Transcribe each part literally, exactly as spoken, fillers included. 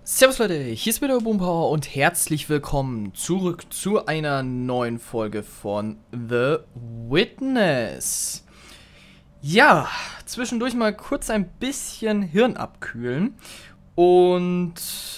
Servus Leute, hier ist wieder Boompower und herzlich willkommen zurück zu einer neuen Folge von The Witness. Ja, zwischendurch mal kurz ein bisschen Hirn abkühlen und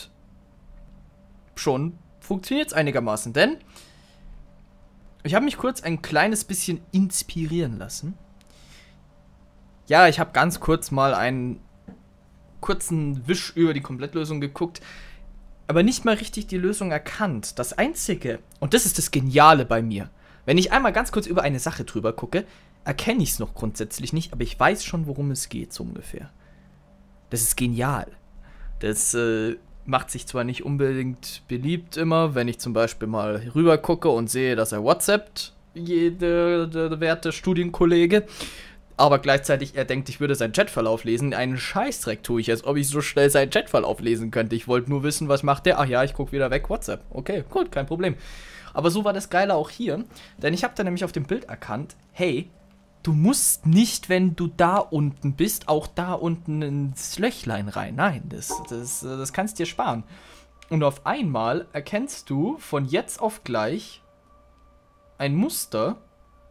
schon funktioniert es einigermaßen, denn ich habe mich kurz ein kleines bisschen inspirieren lassen. Ja, ich habe ganz kurz mal einen kurzen Wisch über die Komplettlösung geguckt, aber nicht mal richtig die Lösung erkannt. Das Einzige, und das ist das Geniale bei mir, wenn ich einmal ganz kurz über eine Sache drüber gucke, erkenne ich es noch grundsätzlich nicht, aber ich weiß schon, worum es geht, so ungefähr. Das ist genial. Das äh, macht sich zwar nicht unbedingt beliebt immer, wenn ich zum Beispiel mal rüber gucke und sehe, dass er WhatsAppt, jeder der werte Studienkollege, aber gleichzeitig er denkt, ich würde seinen Chatverlauf lesen. Einen Scheißdreck tue ich, als ob ich so schnell seinen Chatverlauf lesen könnte. Ich wollte nur wissen, was macht der? Ach ja, ich gucke wieder weg, WhatsApp. Okay, gut, kein Problem. Aber so war das Geile auch hier, denn ich habe da nämlich auf dem Bild erkannt, hey, du musst nicht, wenn du da unten bist, auch da unten ins Löchlein rein. Nein, das, das, das kannst dir sparen. Und auf einmal erkennst du von jetzt auf gleich ein Muster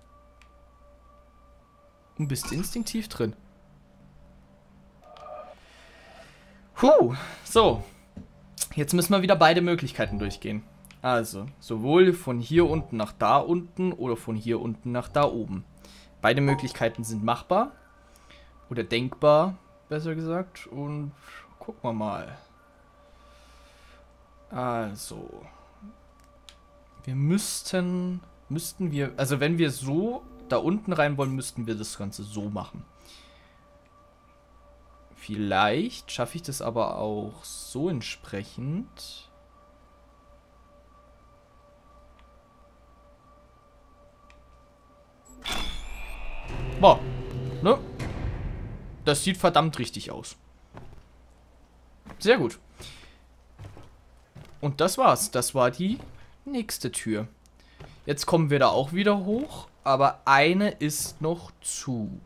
und bist instinktiv drin. Puh, so. Jetzt müssen wir wieder beide Möglichkeiten durchgehen. Also, sowohl von hier unten nach da unten oder von hier unten nach da oben. Beide Möglichkeiten sind machbar. Oder denkbar, besser gesagt. Und gucken wir mal. Also. Wir müssten, müssten wir, also wenn wir so da unten rein wollen, müssten wir das Ganze so machen. Vielleicht schaffe ich das aber auch so entsprechend. Boah, ne? Das sieht verdammt richtig aus. Sehr gut. Und das war's. Das war die nächste Tür. Jetzt kommen wir da auch wieder hoch. Aber eine ist noch zu.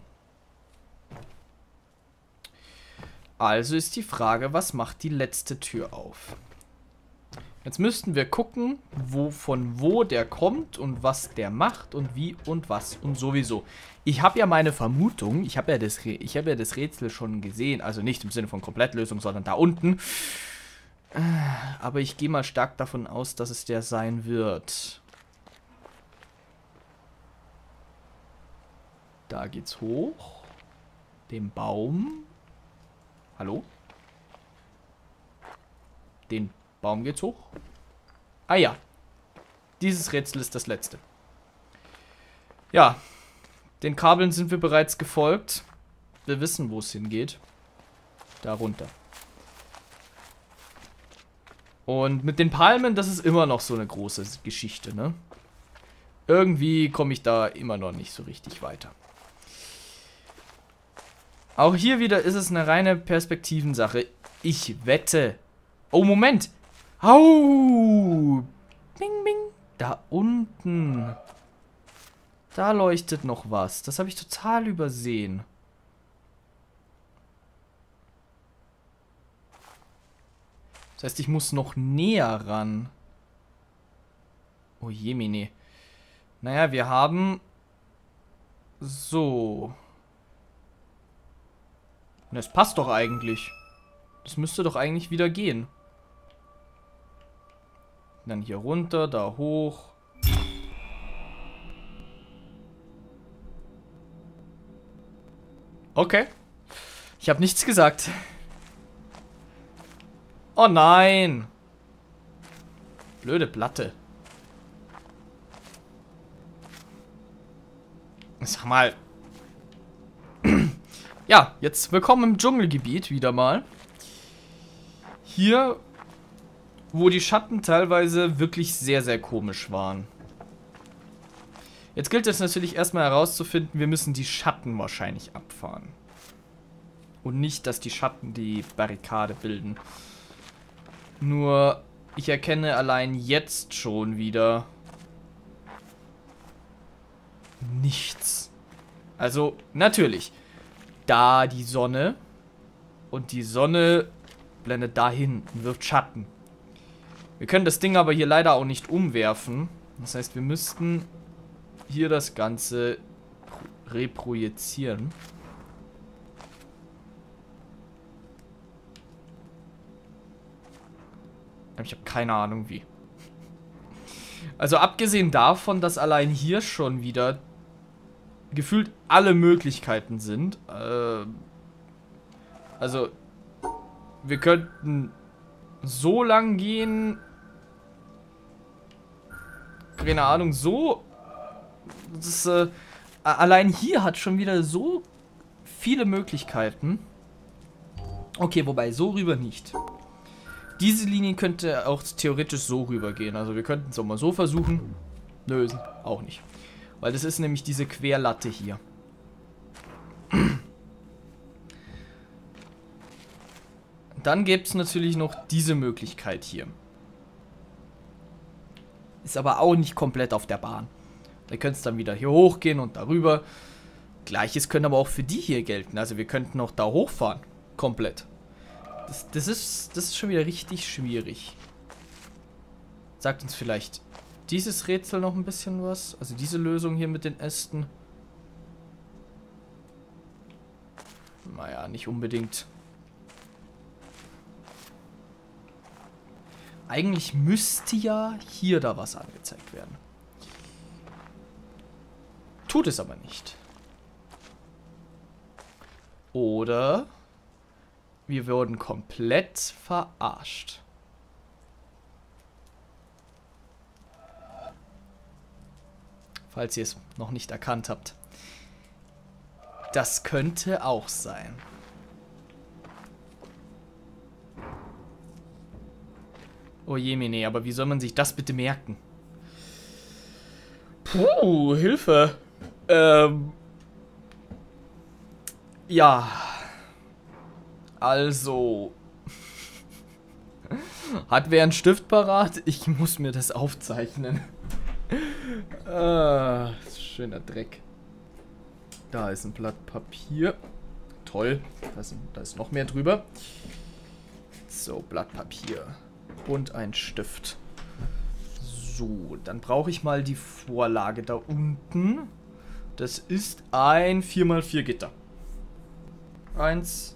Also ist die Frage, was macht die letzte Tür auf? Jetzt müssten wir gucken, wo von wo der kommt und was der macht und wie und was und sowieso. Ich habe ja meine Vermutung, ich habe ja, das, ich hab ja das Rätsel schon gesehen, also nicht im Sinne von Komplettlösung, sondern da unten. Aber ich gehe mal stark davon aus, dass es der sein wird. Da geht's hoch. Den Baum. Hallo? Den Baum geht's hoch. Ah ja. Dieses Rätsel ist das letzte. Ja. Den Kabeln sind wir bereits gefolgt. Wir wissen, wo es hingeht. Da runter. Und mit den Palmen, das ist immer noch so eine große Geschichte, ne? Irgendwie komme ich da immer noch nicht so richtig weiter. Auch hier wieder ist es eine reine Perspektivensache. Ich wette. Oh, Moment. Au. Bing, bing. Da unten. Da leuchtet noch was. Das habe ich total übersehen. Das heißt, ich muss noch näher ran. Oh jemine. Naja, wir haben... So... Das passt doch eigentlich. Das müsste doch eigentlich wieder gehen. Dann hier runter, da hoch. Okay. Ich habe nichts gesagt. Oh nein. Blöde Platte. Sag mal. Ja, jetzt willkommen im Dschungelgebiet wieder mal. Hier, wo die Schatten teilweise wirklich sehr, sehr komisch waren. Jetzt gilt es natürlich erstmal herauszufinden, wir müssen die Schatten wahrscheinlich abfahren. Und nicht, dass die Schatten die Barrikade bilden. Nur, ich erkenne allein jetzt schon wieder nichts. Also, natürlich. Da die Sonne. Und die Sonne blendet dahin und wirft Schatten. Wir können das Ding aber hier leider auch nicht umwerfen. Das heißt, wir müssten hier das Ganze reprojizieren. Ich habe keine Ahnung wie. Also abgesehen davon, dass allein hier schon wieder gefühlt alle Möglichkeiten sind. Äh, also wir könnten so lang gehen. Keine Ahnung, so. Das, äh, allein hier hat schon wieder so viele Möglichkeiten. Okay, wobei so rüber nicht. Diese Linie könnte auch theoretisch so rüber gehen. Also wir könnten es auch mal so versuchen. Nö, auch nicht. Weil das ist nämlich diese Querlatte hier. Dann gäbe es natürlich noch diese Möglichkeit hier. Ist aber auch nicht komplett auf der Bahn. Da könnte es dann wieder hier hochgehen und darüber. Gleiches könnte aber auch für die hier gelten. Also wir könnten auch da hochfahren. Komplett. Das, das, ist, das ist schon wieder richtig schwierig. Sagt uns vielleicht dieses Rätsel noch ein bisschen was? Also diese Lösung hier mit den Ästen. Naja, nicht unbedingt. Eigentlich müsste ja hier da was angezeigt werden. Tut es aber nicht. Oder wir wurden komplett verarscht. Falls ihr es noch nicht erkannt habt. Das könnte auch sein. Oh je, Mene, aber wie soll man sich das bitte merken? Puh, Hilfe. Ähm. Ja. Also. Hat wer einen Stift parat? Ich muss mir das aufzeichnen. Ah, schöner Dreck. Da ist ein Blatt Papier. Toll. Da ist, da ist noch mehr drüber. So, Blatt Papier. Und ein Stift. So, dann brauche ich mal die Vorlage da unten. Das ist ein vier mal vier Gitter. Eins.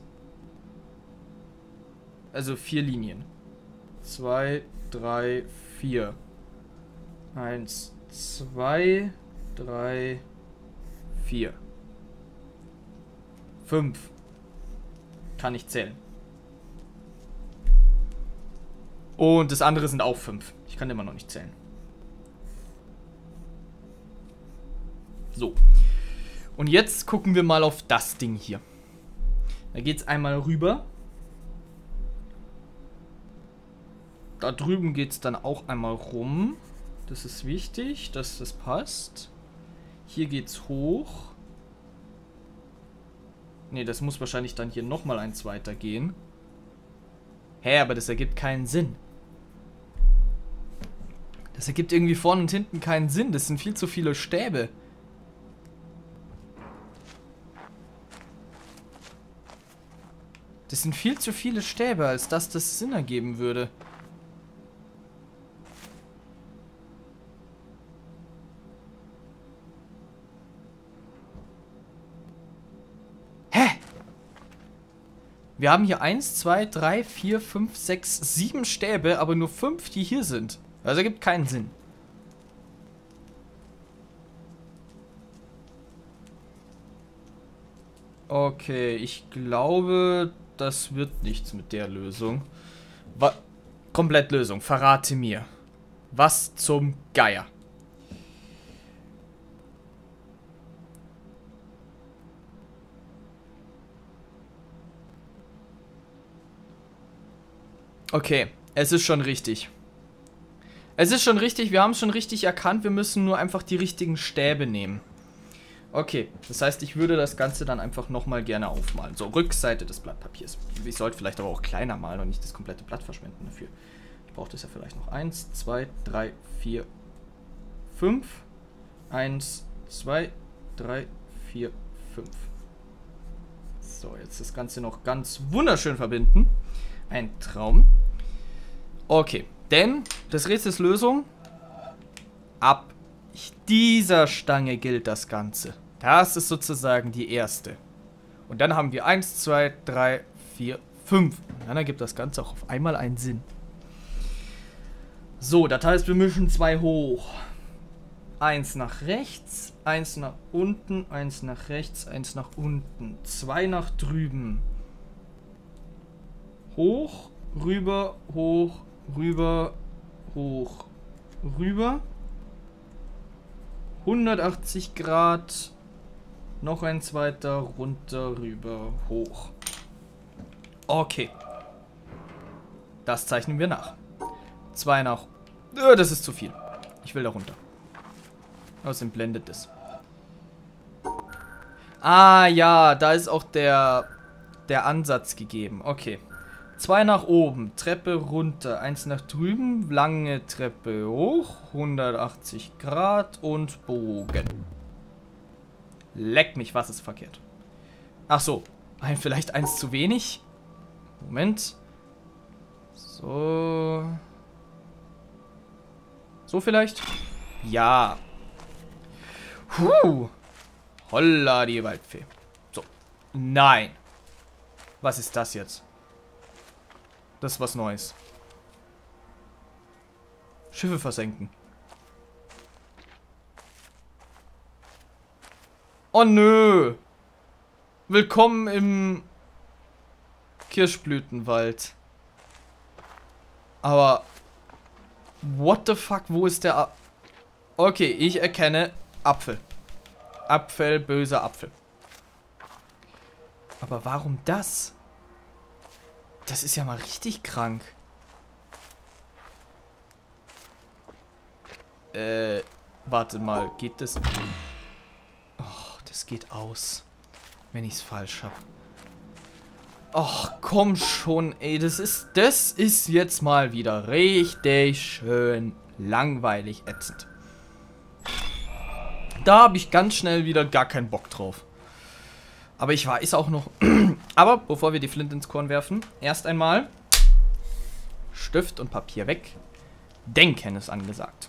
Also vier Linien. Zwei, drei, vier. Eins, zwei, drei, vier. Fünf. Kann ich zählen. Und das andere sind auch fünf. Ich kann immer noch nicht zählen. So. Und jetzt gucken wir mal auf das Ding hier. Da geht es einmal rüber. Da drüben geht es dann auch einmal rum. Das ist wichtig, dass das passt. Hier geht's hoch. Ne, das muss wahrscheinlich dann hier nochmal eins weitergehen. Hä, aber das ergibt keinen Sinn. Das ergibt irgendwie vorne und hinten keinen Sinn. Das sind viel zu viele Stäbe. Das sind viel zu viele Stäbe, als dass das Sinn ergeben würde. Hä? Wir haben hier eins, zwei, drei, vier, fünf, sechs, sieben Stäbe, aber nur fünf, die hier sind. Also ergibt keinen Sinn. Okay, ich glaube, das wird nichts mit der Lösung. Wa- Komplettlösung, verrate mir. Was zum Geier? Okay, es ist schon richtig. Es ist schon richtig, wir haben es schon richtig erkannt. Wir müssen nur einfach die richtigen Stäbe nehmen. Okay, das heißt, ich würde das Ganze dann einfach nochmal gerne aufmalen. So, Rückseite des Blattpapiers. Ich sollte vielleicht aber auch kleiner malen und nicht das komplette Blatt verschwenden dafür. Ich brauche das ja vielleicht noch. eins, zwei, drei, vier, fünf. eins, zwei, drei, vier, fünf. So, jetzt das Ganze noch ganz wunderschön verbinden. Ein Traum. Okay, denn das Rätsels Lösung. Ab dieser Stange gilt das Ganze. Das ist sozusagen die erste. Und dann haben wir eins, zwei, drei, vier, fünf. Und dann ergibt das Ganze auch auf einmal einen Sinn. So, das heißt, wir mischen zwei hoch. Eins nach rechts, eins nach unten, eins nach rechts, eins nach unten. Zwei nach drüben. Hoch, rüber, hoch, rüber, hoch, rüber. hundertachtzig Grad. Noch ein zweiter, runter, rüber, hoch. Okay. Das zeichnen wir nach. Zwei nach... Äh, das ist zu viel. Ich will da runter. Außerdem blendet es. Ah, ja, da ist auch der, der Ansatz gegeben. Okay. Zwei nach oben, Treppe runter, eins nach drüben, lange Treppe hoch, hundertachtzig Grad und Bogen. Leck mich, was ist verkehrt? Ach so, ein, vielleicht eins zu wenig. Moment. So. So vielleicht? Ja. Puh. Holla, die Waldfee. So. Nein. Was ist das jetzt? Das ist was Neues. Schiffe versenken. Oh nö. Willkommen im Kirschblütenwald. Aber what the fuck, wo ist der A Okay, ich erkenne Apfel. Apfel, böser Apfel. Aber warum das? Das ist ja mal richtig krank. Äh, warte mal, geht das? Oh, das geht aus. Wenn ich es falsch habe. Och, komm schon, ey, das ist, das ist jetzt mal wieder richtig schön langweilig ätzend. Da habe ich ganz schnell wieder gar keinen Bock drauf. Aber ich weiß auch noch... Aber bevor wir die Flinte ins Korn werfen, erst einmal Stift und Papier weg. Denken ist angesagt.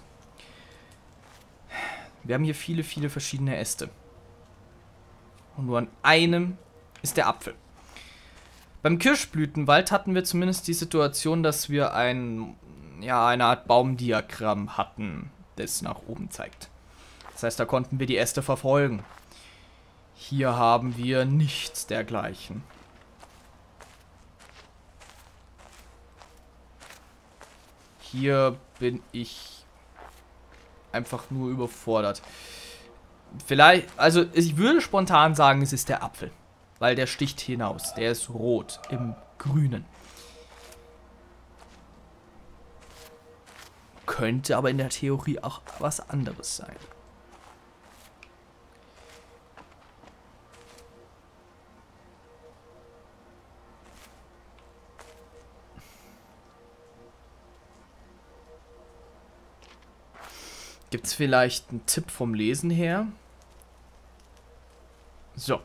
Wir haben hier viele, viele verschiedene Äste. Und nur an einem ist der Apfel. Beim Kirschblütenwald hatten wir zumindest die Situation, dass wir ein, ja, eine Art Baumdiagramm hatten, das nach oben zeigt. Das heißt, da konnten wir die Äste verfolgen. Hier haben wir nichts dergleichen. Hier bin ich einfach nur überfordert. Vielleicht, also ich würde spontan sagen, es ist der Apfel. Weil der sticht hinaus. Der ist rot im Grünen. Könnte aber in der Theorie auch was anderes sein. Gibt es vielleicht einen Tipp vom Lesen her? So.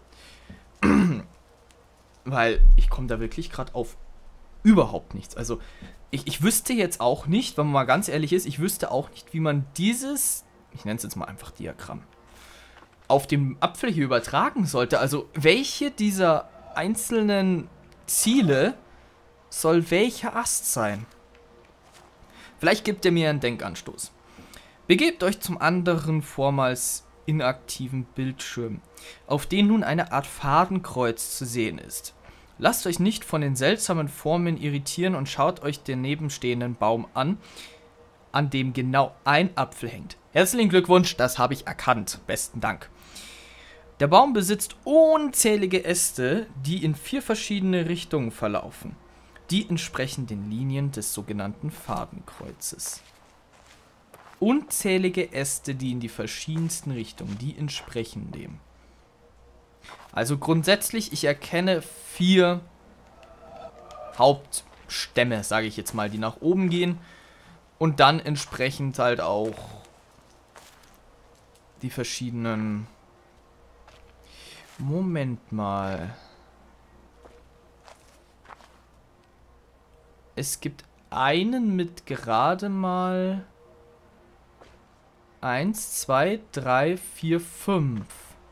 Weil ich komme da wirklich gerade auf überhaupt nichts. Also ich, ich wüsste jetzt auch nicht, wenn man mal ganz ehrlich ist, ich wüsste auch nicht, wie man dieses, ich nenne es jetzt mal einfach Diagramm, auf dem Apfel hier übertragen sollte. Also welche dieser einzelnen Ziele soll welcher Ast sein? Vielleicht gibt er mir einen Denkanstoß. Begebt euch zum anderen vormals inaktiven Bildschirm, auf dem nun eine Art Fadenkreuz zu sehen ist. Lasst euch nicht von den seltsamen Formen irritieren und schaut euch den nebenstehenden Baum an, an dem genau ein Apfel hängt. Herzlichen Glückwunsch, das habe ich erkannt. Besten Dank. Der Baum besitzt unzählige Äste, die in vier verschiedene Richtungen verlaufen. Die entsprechen den Linien des sogenannten Fadenkreuzes. Unzählige Äste, die in die verschiedensten Richtungen, die entsprechen dem. Also grundsätzlich, ich erkenne vier Hauptstämme, sage ich jetzt mal, die nach oben gehen. Und dann entsprechend halt auch die verschiedenen... Moment mal. Es gibt einen mit gerade mal eins, zwei, drei, vier, fünf.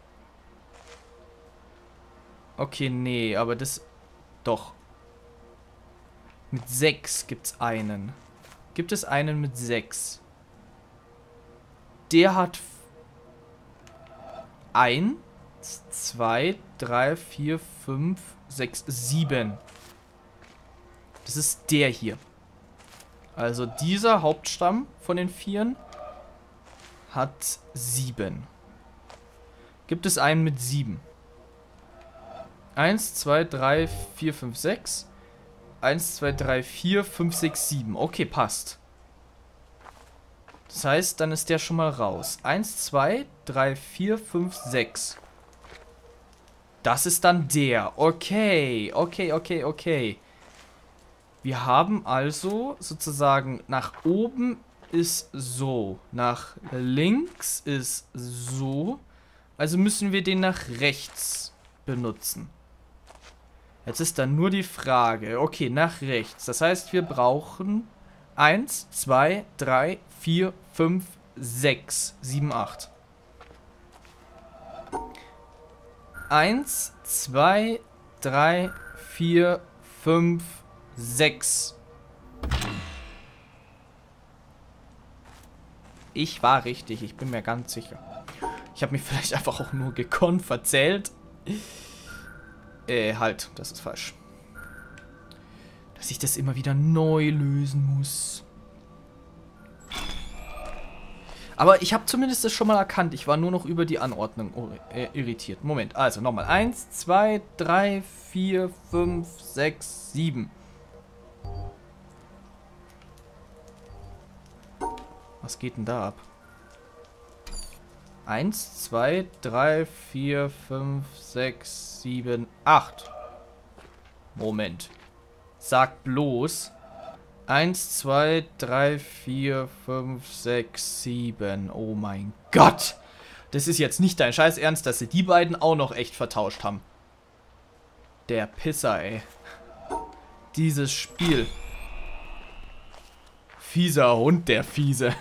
Okay, nee, aber das... Doch. Mit sechs gibt's einen. Gibt es einen mit sechs? Der hat... eins, zwei, drei, vier, fünf, sechs, sieben. Das ist der hier. Also dieser Hauptstamm von den Vieren hat sieben. Gibt es einen mit sieben? eins, zwei, drei, vier, fünf, sechs. eins, zwei, drei, vier, fünf, sechs, sieben. Okay, passt. Das heißt, dann ist der schon mal raus. eins, zwei, drei, vier, fünf, sechs. Das ist dann der. Okay, okay, okay, okay. Wir haben also sozusagen nach oben ist so, nach links ist so. Also müssen wir den nach rechts benutzen. Jetzt ist dann nur die Frage, okay, nach rechts. Das heißt, wir brauchen eins, zwei, drei, vier, fünf, sechs, sieben, acht. eins, zwei, drei, vier, fünf, sechs. Ich war richtig, ich bin mir ganz sicher. Ich habe mich vielleicht einfach auch nur gekonnt verzählt. Äh, halt, das ist falsch. Dass ich das immer wieder neu lösen muss. Aber ich habe zumindest das schon mal erkannt. Ich war nur noch über die Anordnung äh, irritiert. Moment, also nochmal. eins, zwei, drei, vier, fünf, sechs, sieben. Was geht denn da ab? eins, zwei, drei, vier, fünf, sechs, sieben, acht. Moment. Sag bloß. eins, zwei, drei, vier, fünf, sechs, sieben. Oh mein Gott. Das ist jetzt nicht dein Scheiß Ernst, dass sie die beiden auch noch echt vertauscht haben. Der Pisser, ey. Dieses Spiel. Fieser Hund, der Fiese.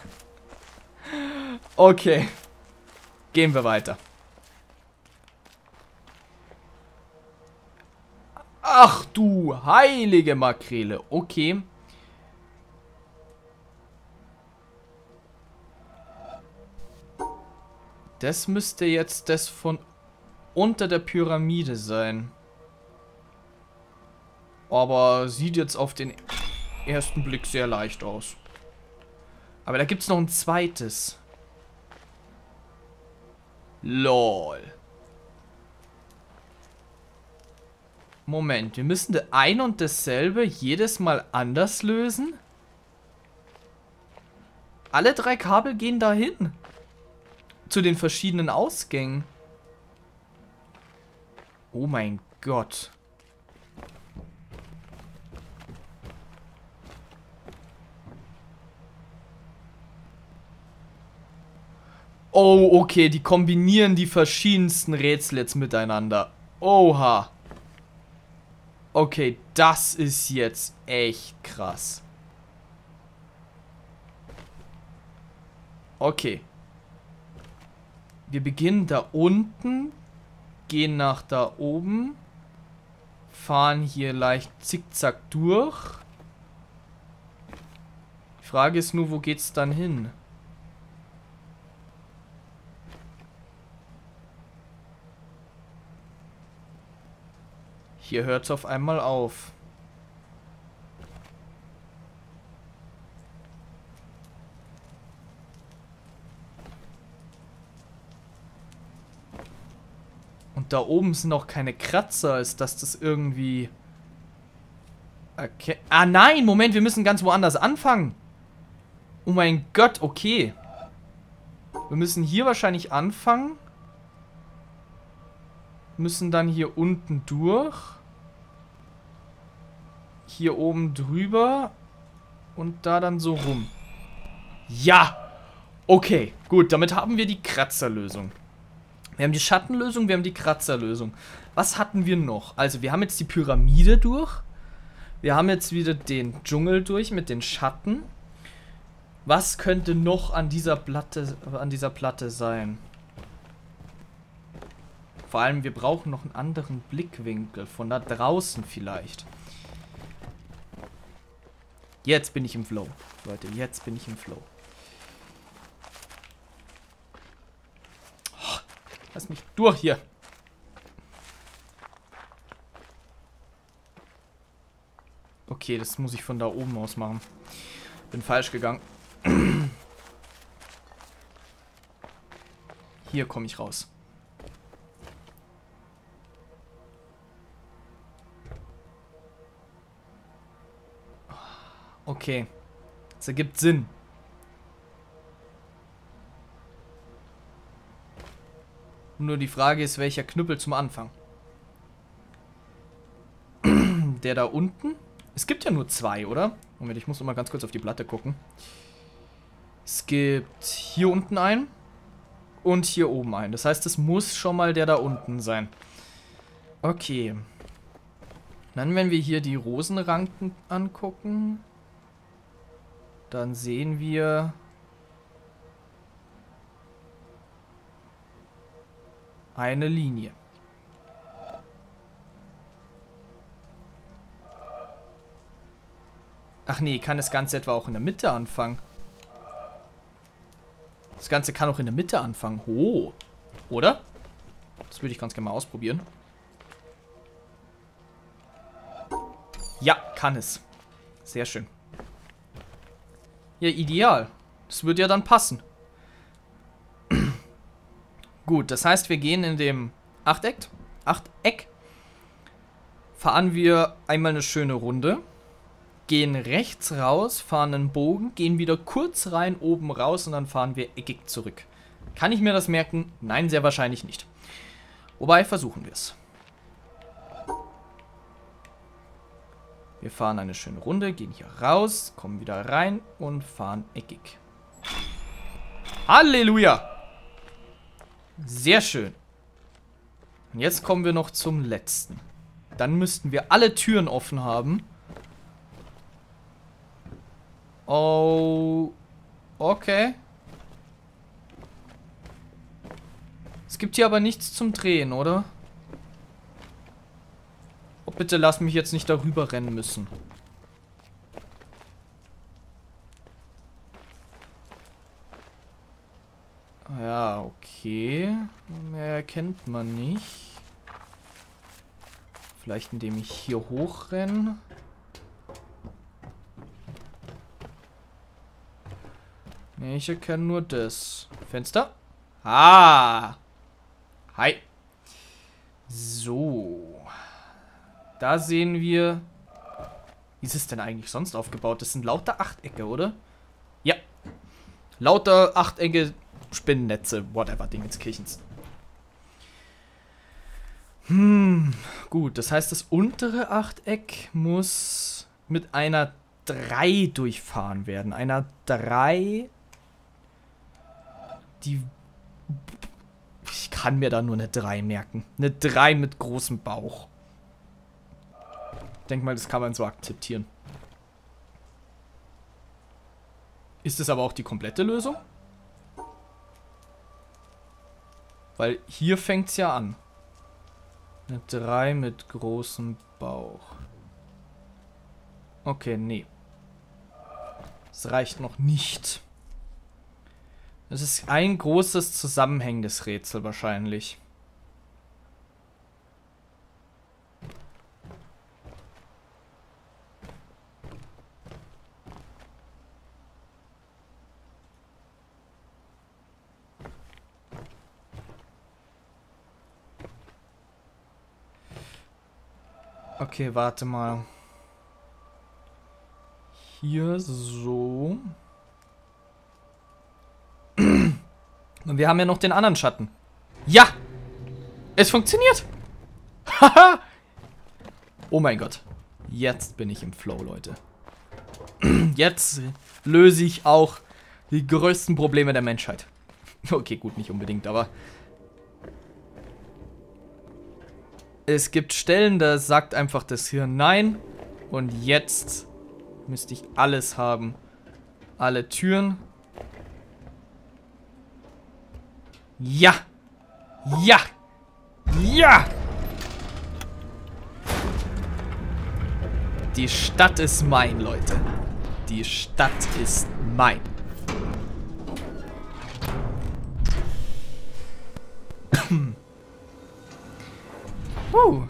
Okay. Gehen wir weiter. Ach du heilige Makrele. Okay. Das müsste jetzt das von unter der Pyramide sein. Aber sieht jetzt auf den ersten Blick sehr leicht aus. Aber da gibt es noch ein zweites. Lol. Moment, wir müssen das ein und dasselbe jedes Mal anders lösen? Alle drei Kabel gehen dahin. Zu den verschiedenen Ausgängen. Oh mein Gott. Oh, okay, die kombinieren die verschiedensten Rätsel jetzt miteinander. Oha. Okay, das ist jetzt echt krass. Okay. Wir beginnen da unten, gehen nach da oben, fahren hier leicht zickzack durch. Die Frage ist nur, wo geht's dann hin? Hier hört es auf einmal auf. Und da oben sind auch keine Kratzer, als dass das irgendwie... Okay. Ah nein, Moment, wir müssen ganz woanders anfangen. Oh mein Gott, okay. Wir müssen hier wahrscheinlich anfangen. Müssen dann hier unten durch. Hier oben drüber. Und da dann so rum. Ja! Okay, gut, damit haben wir die Kratzerlösung. Wir haben die Schattenlösung, wir haben die Kratzerlösung. Was hatten wir noch? Also, wir haben jetzt die Pyramide durch. Wir haben jetzt wieder den Dschungel durch mit den Schatten. Was könnte noch an dieser Platte, an dieser Platte sein? Vor allem, wir brauchen noch einen anderen Blickwinkel. Von da draußen vielleicht. Jetzt bin ich im Flow. Leute, jetzt bin ich im Flow. Oh, lass mich durch hier. Okay, das muss ich von da oben aus machen. Bin falsch gegangen. Hier komme ich raus. Okay. Das ergibt Sinn. Nur die Frage ist, welcher Knüppel zum Anfang? Der da unten? Es gibt ja nur zwei, oder? Moment, ich muss noch mal ganz kurz auf die Platte gucken. Es gibt hier unten einen und hier oben einen. Das heißt, es muss schon mal der da unten sein. Okay. Dann, wenn wir hier die Rosenranken angucken, dann sehen wir eine Linie. Ach nee, kann das Ganze etwa auch in der Mitte anfangen? Das Ganze kann auch in der Mitte anfangen. Oh. Oder? Das würde ich ganz gerne mal ausprobieren. Ja, kann es. Sehr schön. Ja, ideal. Das würde ja dann passen. Gut, das heißt, wir gehen in dem Achteck. Achteck. Fahren wir einmal eine schöne Runde. Gehen rechts raus, fahren einen Bogen, gehen wieder kurz rein, oben raus und dann fahren wir eckig zurück. Kann ich mir das merken? Nein, sehr wahrscheinlich nicht. Wobei, versuchen wir es. Wir fahren eine schöne Runde, gehen hier raus, kommen wieder rein und fahren eckig. Halleluja! Sehr schön. Und jetzt kommen wir noch zum letzten. Dann müssten wir alle Türen offen haben. Oh, okay. Es gibt hier aber nichts zum Drehen, oder? Oh, bitte lass mich jetzt nicht darüber rennen müssen. Ja, okay. Mehr erkennt man nicht. Vielleicht indem ich hier hochrenne. Nee, ich erkenne nur das. Fenster? Ah! Hi. So. Da sehen wir... Wie ist es denn eigentlich sonst aufgebaut? Das sind lauter Achtecke, oder? Ja. Lauter Achtecke, Spinnennetze, whatever, Dingenskirchens. Hm, gut. Das heißt, das untere Achteck muss mit einer drei durchfahren werden. Einer drei... Die... Ich kann mir da nur eine drei merken. Eine drei mit großem Bauch. Ich denke mal, das kann man so akzeptieren. Ist es aber auch die komplette Lösung? Weil hier fängt es ja an. Eine drei mit großem Bauch. Okay, nee. Das reicht noch nicht. Es ist ein großes zusammenhängendes Rätsel wahrscheinlich. Okay, warte mal. Hier so. Und wir haben ja noch den anderen Schatten. Ja! Es funktioniert! Haha! Oh mein Gott. Jetzt bin ich im Flow, Leute. Jetzt löse ich auch die größten Probleme der Menschheit. Okay, gut, nicht unbedingt, aber... Es gibt Stellen, da sagt einfach das Hirn nein. Und jetzt müsste ich alles haben. Alle Türen. Ja! Ja! Ja! Die Stadt ist mein, Leute. Die Stadt ist mein. uh.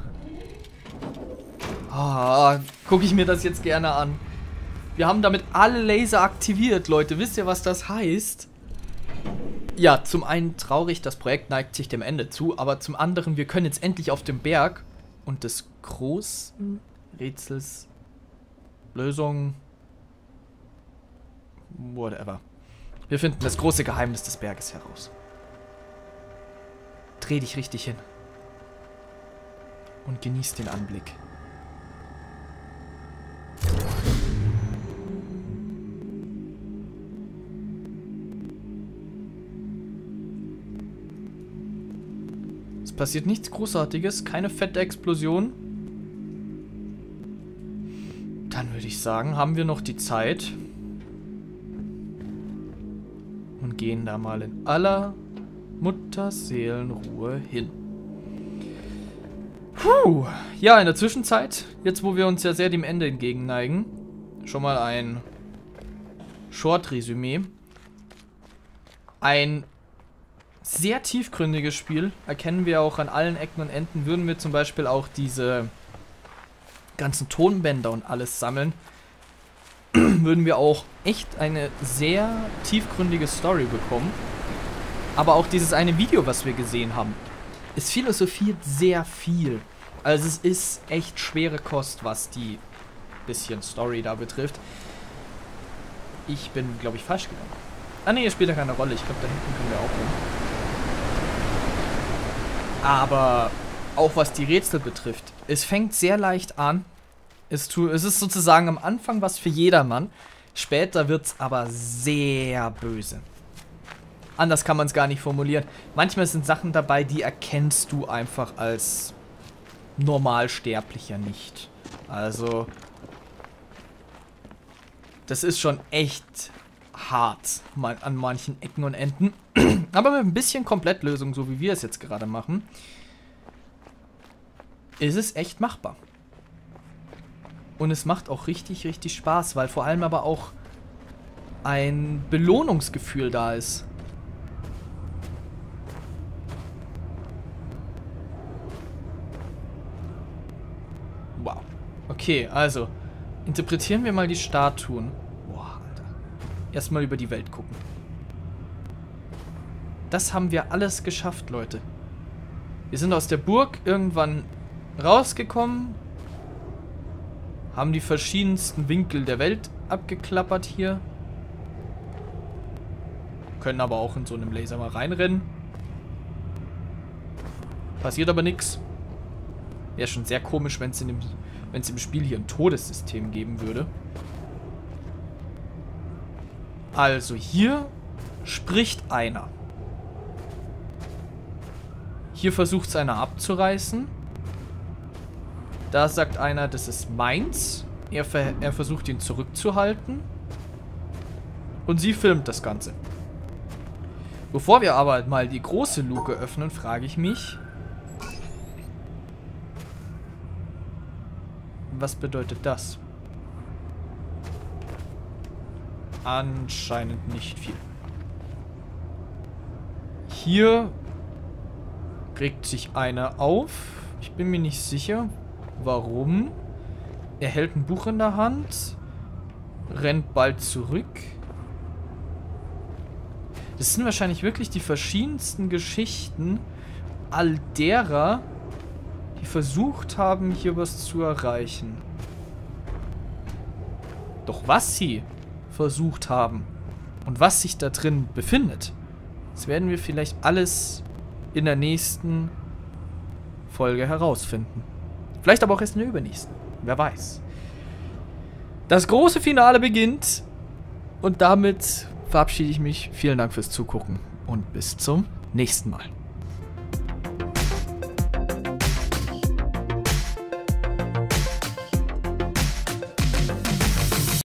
Oh, gucke ich mir das jetzt gerne an. Wir haben damit alle Laser aktiviert, Leute. Wisst ihr, was das heißt? Ja, zum einen traurig, das Projekt neigt sich dem Ende zu, aber zum anderen, wir können jetzt endlich auf dem Berg und des großen Rätsels Lösung whatever. Wir finden das große Geheimnis des Berges heraus. Dreh dich richtig hin und genieß den Anblick. Es passiert nichts Großartiges, keine fette Explosion. Dann würde ich sagen, haben wir noch die Zeit und gehen da mal in aller Mutterseelenruhe hin. Puh. Ja, in der Zwischenzeit, jetzt wo wir uns ja sehr dem Ende entgegenneigen, schon mal ein Short-Resümee. Ein sehr tiefgründiges Spiel, erkennen wir auch an allen Ecken und Enden. Würden wir zum Beispiel auch diese ganzen Tonbänder und alles sammeln, würden wir auch echt eine sehr tiefgründige Story bekommen. Aber auch dieses eine Video, was wir gesehen haben, es philosophiert sehr viel. Also es ist echt schwere Kost, was die bisschen Story da betrifft. Ich bin, glaube ich, falsch gegangen. Ah ne, spielt ja keine Rolle. Ich glaube, da hinten können wir auch hin. Aber auch was die Rätsel betrifft, es fängt sehr leicht an. Es, tu, es ist sozusagen am Anfang was für jedermann. Später wird es aber sehr böse. Anders kann man es gar nicht formulieren. Manchmal sind Sachen dabei, die erkennst du einfach als Normalsterblicher nicht. Also, das ist schon echt hart an manchen Ecken und Enden. Aber mit ein bisschen Komplettlösung, so wie wir es jetzt gerade machen, ist es echt machbar. Und es macht auch richtig, richtig Spaß, weil vor allem aber auch ein Belohnungsgefühl da ist. Wow. Okay, also, interpretieren wir mal die Statuen. Boah, Alter. Erstmal über die Welt gucken. Das haben wir alles geschafft, Leute. Wir sind aus der Burg irgendwann rausgekommen. Haben die verschiedensten Winkel der Welt abgeklappert hier. Können aber auch in so einem Laser mal reinrennen. Passiert aber nichts. Wäre schon sehr komisch, wenn es in dem, wenn es im Spiel hier ein Todessystem geben würde. Also hier spricht einer. Hier versucht es einer abzureißen. Da sagt einer, das ist meins. Er, ver er versucht ihn zurückzuhalten. Und sie filmt das Ganze. Bevor wir aber mal die große Luke öffnen, frage ich mich, was bedeutet das? Anscheinend nicht viel. Hier regt sich einer auf. Ich bin mir nicht sicher, warum. Er hält ein Buch in der Hand, rennt bald zurück. Das sind wahrscheinlich wirklich die verschiedensten Geschichten all derer, die versucht haben, hier was zu erreichen. Doch was sie versucht haben und was sich da drin befindet, das werden wir vielleicht alles in der nächsten Folge herausfinden. Vielleicht aber auch erst in der übernächsten. Wer weiß. Das große Finale beginnt und damit verabschiede ich mich. Vielen Dank fürs Zugucken und bis zum nächsten Mal.